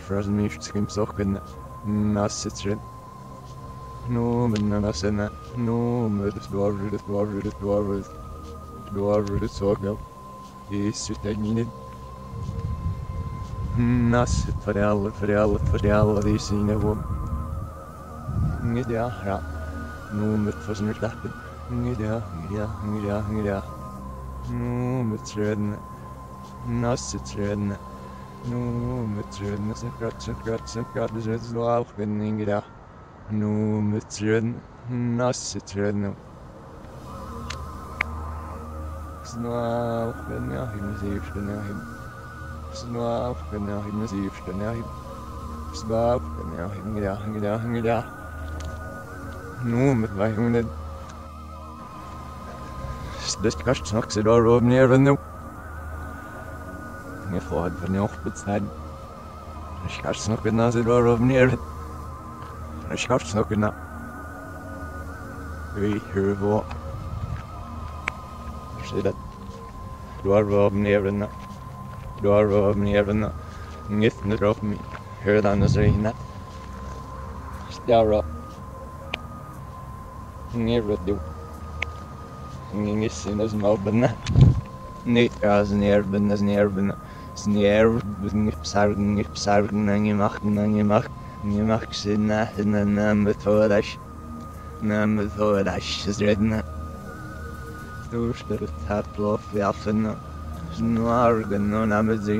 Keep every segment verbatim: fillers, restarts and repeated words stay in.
frozen meat skim socken. Nasitrin. No, Manasena. No, Murders Dwarfus, Dwarfus, Dwarfus. Dwarfus, Sorgo. Is it I needed? Nasit for all, for all, for all of these in a woman. Nidja, no, but for some happen. Nidja, Nidja, Nidja, Nidja. No, but redden. Nasit redden. No, but redden. Secret, secret, secret, is all winning it out. No, but redden. Nasit redden. Snarl, ben ja, ik moet even benauwen. Snarl, ben ja, ik moet even benauwen. Snarl, ben ja, ik moet ja, ik moet ja, ik moet ja. No, met wij moeten. Dit kast nog ze daar op neer van nu. Ik ga het van jou opbetalen. Ik kast nog na ze daar op neer. Ik kast nog na. Wie hier wat? See that? Door op neer en na. Door op neer en na. Niet net op me. Hier dan is er net. Stel op. Neer wat doen. Ging is in het mouw binnen. Niet als neer binnen, als neer binnen. Sneer, niet sargen, niet sargen, en je mag, en je mag. Je mag ze na, en dan met hoordash. Na met hoordash is redden. Stoerster het lof jaffen. Snargen, no namen ze.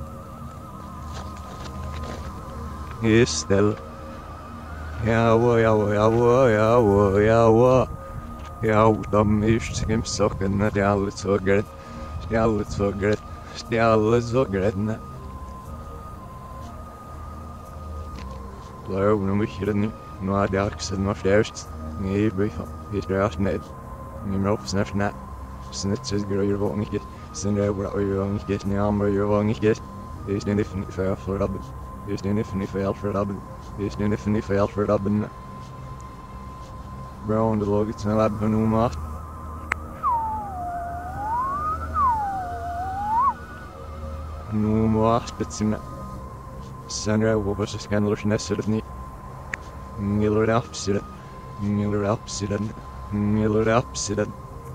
Is stil. Ja, wo, ja, wo, ja, wo, ja, wo, ja, wo. Ja, dan is het sokken, dat je alles zo gret. Je alles zo gret. Je alles zo gret. Waarom dan moet je dat niet? Maar daar is het nog eerst. Nee, bij je er echt niet. Niet meer op, snap net. Snit zes keer je wel niet. Zijn er wat je wel niet. Nee, maar je wel niet. Is niet even niet veel voor dat. Is niet even niet veel voor dat. Is niet even niet veel voor dat. Brown de log het snel hebben genoemd. Noem maar spitsen. Sandra, wat was het scandalous nest of niet? Miller opzitten. Miller opzitten. Miller opzitten.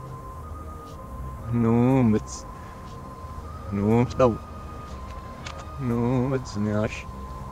Noem het. Noem het nou. Noem het niet.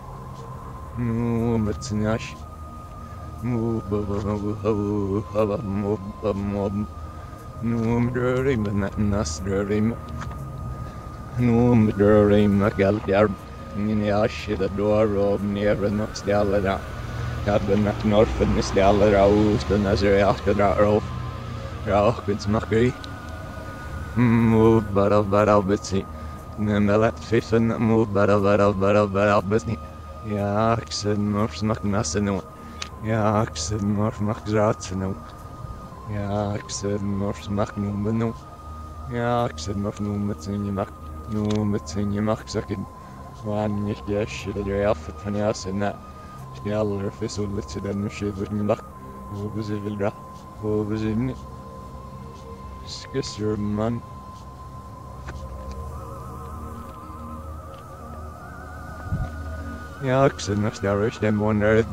Noem het niet. Move, move, move, move, move, move. Noem Rorrim, net nas Rorrim. Noem Rorrim, ik heb daar in de asje de door op neer en nog stellen daar. Ik heb een met Norfen is de alle raus, dan is er achter daar op. Ja, ik ben smakkerie. Move, bara, bara, bitsie. Neem wel het vissen, move, bara, bara, bara, bara, bitsie. Ja, ik zit nog smak nassen nu. Ja, ik zit nog smak zaten nu. Ja, ik zit nog smak noemen nu. Ja, ik zit nog noemen met zin je mag. Noemen met zin je mag zeggen. Wanneer je jasje dat je af het van jas en dat. Sneller vissel met ze dan nog je voor je mag. Hoe ze wil dat? Hoe ze niet. Skisser man. Ja, ik zit nog sterren stem wonder.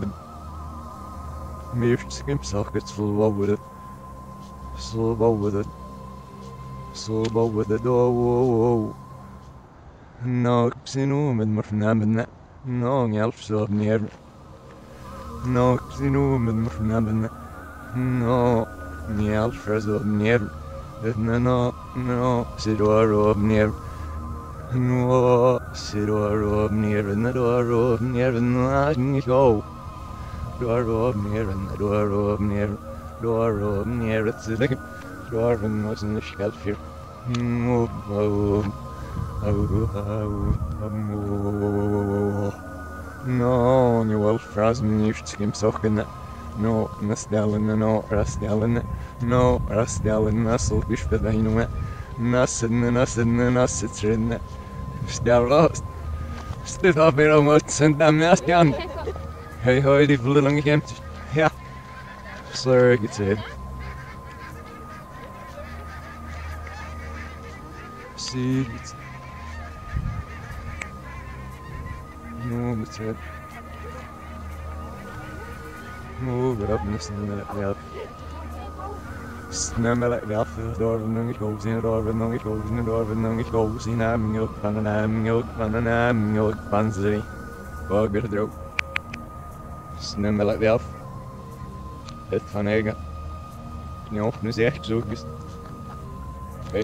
Meer skimself gets full with it. Slow with it. Slow with it. Oh, oh, oh. No, ik zie nu met mijn vernamen. No, ik help zo neer. No, ik zie nu met mijn vernamen. No, ik help zo neer. No, no, no, zit er op neer. No, zit er op neer. En er op neer. En ik go. Door op neer en door op neer. Door op neer. Het is lekker. Door van was een schelpje. Oh, oh, oh, oh. No, nu wel frazen niet skim zoeken. No, nastellen, no, rastellen. No, rastellen, nassel, is dat hij noemen. Nassen, nassen, nassen, trainen. Stel los. Stel af weer om het zijn dan naast Jan. Hey, hoi, die verlulling gemt. Ja. Sorry, ik het zei. Zie het. No, it's red. Move it up and listen to that. Snemmel at the door of the goes in the door of the goes in the door of the goes in a milk, and a milk, and a milk, pansy. Go get a drop. Snemmel at the off. Het van eigen. Ja, nu is echt zo gest. Hey.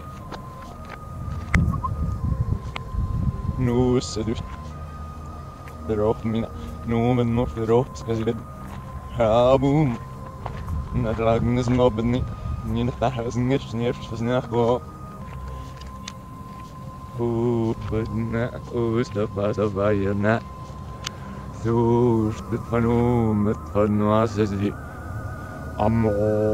Nu is het dus. Erop, mina. Nu met nog erop, ska je ha boom. Na dragen is nog niet. Niet nog daar is niet nergens was niet gewoon. Hoe het na, hoe is dat pas op waar je na. Zo is het van hoe het van was is die. Amor.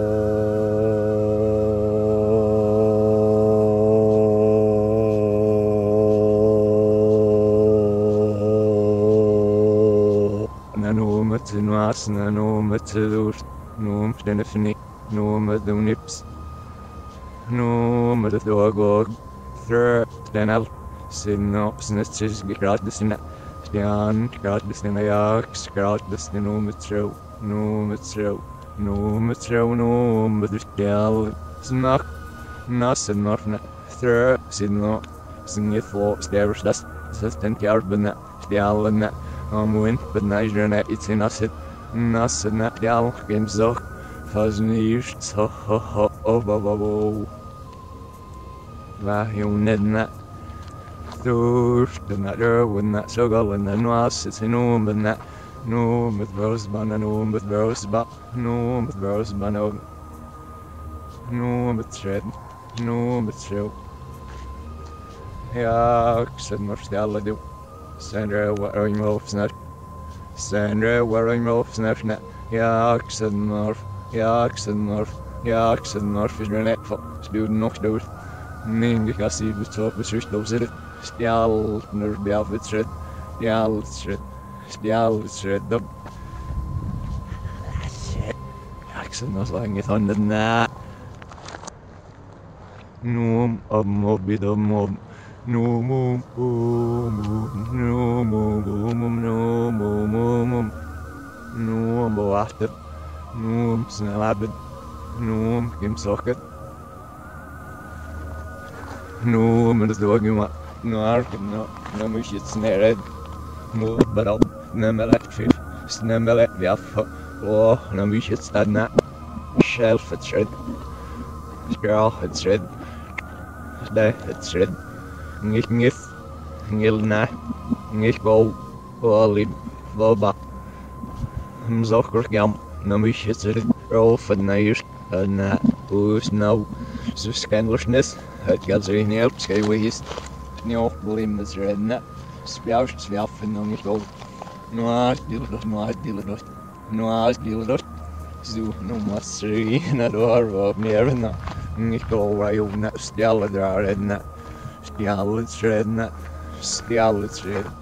Nano met de naast, nano met de door, no met de fnik, no met de nips, no met de dog, third, then al, sin op, snitches, gratis in, stian, gratis in Ajax, gratis in no met trouw, no met trouw. No, met trouw, no, met de stel, snak, nassen norfne, thur, sin no, sin je voor, stervers, dat is ten jaar bena, stelen net, om wind, benijder net iets in asset, nassen net, jal, geen zog, van eerst, ho, ho, ho, oh, oh, oh, oh. Waar je net net, thur, de net, er, when that so go, and then was, it's in om, ben net. No, met roosban, no, met roosban, no, met roosban, no, no, met shred, no, met shred. Ja, ik zet maar stellen doen. Sandra, waarom loopt net? Sandra, waarom loopt net? Ja, ik zet maar, ja, ik zet maar, ja, ik zet maar, is er net van. Stuur nog door. Nee, ik ga zien hoe het zo beslist op zitten. Stel, naar bij af het shred. Ja, het shred. Ja, shit, dat... Shit. Ja, ik zit nog zo lang niet aan de na. Noem, om, op, bidom, om. Noem, om, om, noem, om, om, noem, om, om. Noem, bewachten. Noem, snel hebben. Noem, kim socket. Noem, dat is de wagen, maar... Nou, nou moet je het snel no, but I'll never let you never let me off. Oh, no, we should stand that shelf. It's red. Girl, it's red. There, it's red. Nicht nicht, nicht na, nicht go, holy, boba. I'm so gam. No, we should red. Roll for night, and that who's now so scandalousness. It gets in here, skyway waste. No, believe it's red. Net. Spjaust, zwerfen, nog niet over. Nou, deel het nou, deel het nog. Nou, deel het nog. Zo, no maar sorry, naar door, wat meer na. Niet go waar je net stellen daar en net. Stel het redden net. Stel het redden.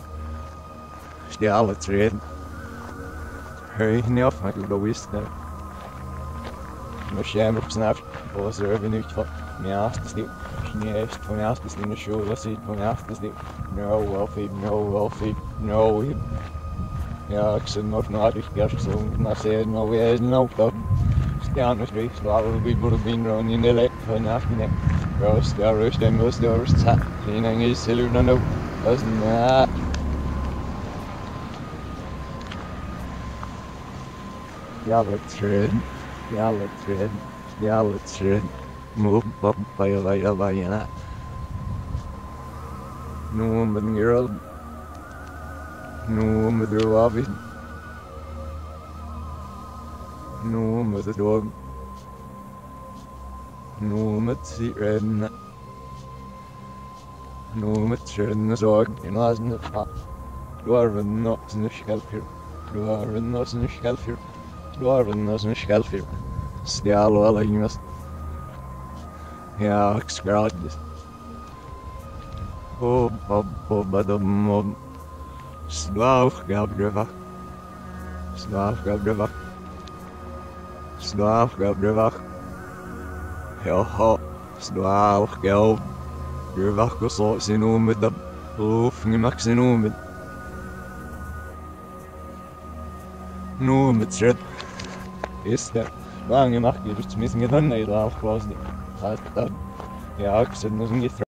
Stel het redden. Hurry, niet af, maar ik wil wist dat. Maar jij moet snappen, was er even niet van. Ja, dat is niet. Nee, van ja, dat is niet een show, dat is niet van ja, dat is niet. No, wealthy, no, wealthy, no. Ja, ik zit nog naar de kerst, zo maar zeggen, nou, we zijn ook dat. Staan we twee, slaven, we worden binnen in de lek van afgeneem. Roost, ja, roost, en roost, ja, roost, ha. Geen engel, zullen we dan ook. Dat is na. Ja, let's run. Ja, let's run. Ja, let's run. Move up by a light of a yana. No, but girl. No, but the lobby. No, but the dog. No, but the red. No, but the dog. You know, isn't it? Du are not in the shelf here. Du are not in the shelf here. Du are not in the shelf here. Still, well, you must. Ja, ik scraat dus. Oh, oh, oh, badum, oh. Slaaf, gabdreva. Slaaf, gabdreva. Slaaf, gabdreva. Ja, ha. Slaaf, gabdreva. Ko så sin om med dem. Of, ni mak sin om med. Nu mit shit. Ist der lange Nacht, ich bin ein bisschen gedonnert, auch quasi. Ja, ich bin nicht